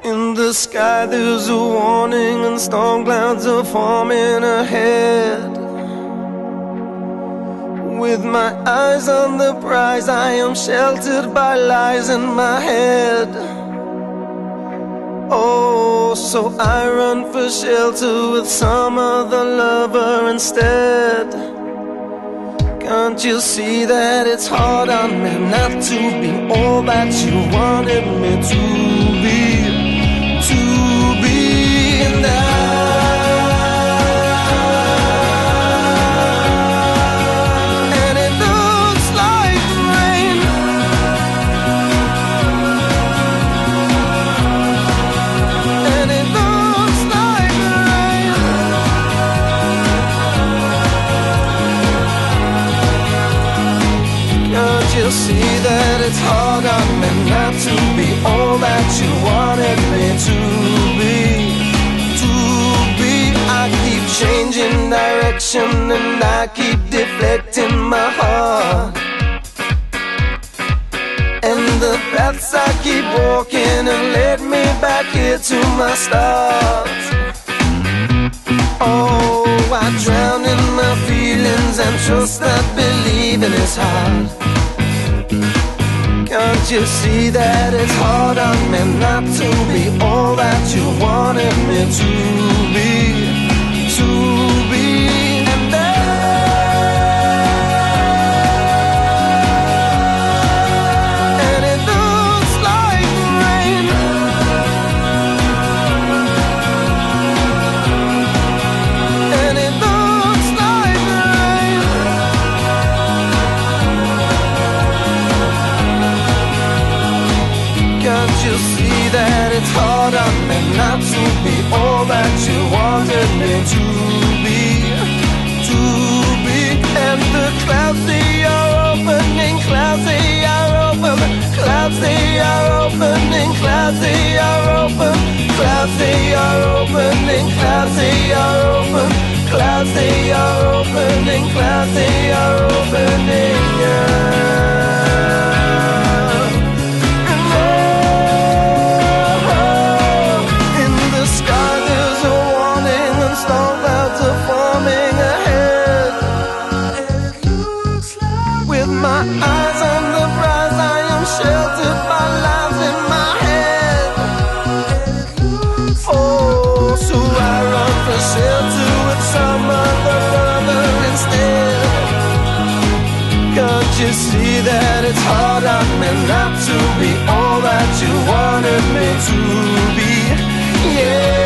In the sky there's a warning and storm clouds are forming ahead. With my eyes on the prize, I am sheltered by lies in my head. Oh, so I run for shelter with some other lover instead. Can't you see that it's hard on me not to be all that you wanted me to be? And and it looks like rain. And it looks like rain. Can't you see that it's hard on me not to be all that you wanted me to be? I keep changing direction and I keep deflecting my heart. And the paths I keep walking have led me back here to my start. Oh, I drown in my feelings and trust that believing is hard. Can't you see that it's hard on me not to be all that you wanted me to be? And and it looks like rain. And it looks like rain. Can't you see that it's hard on me not to be all that you wanted me to be? And the clouds they are opening, clouds they are open, clouds they are opening, clouds they are open, clouds they are opening, clouds they are open, clouds they are opening, clouds they are opening. In the sky there's a warning and storm clouds are forming ahead. With my eyes on the prize, I am sheltered by lies in my head. Oh, so I run for shelter with some other lover instead. Can't you see that it's hard on me not to be all that you wanted me to be? Yeah.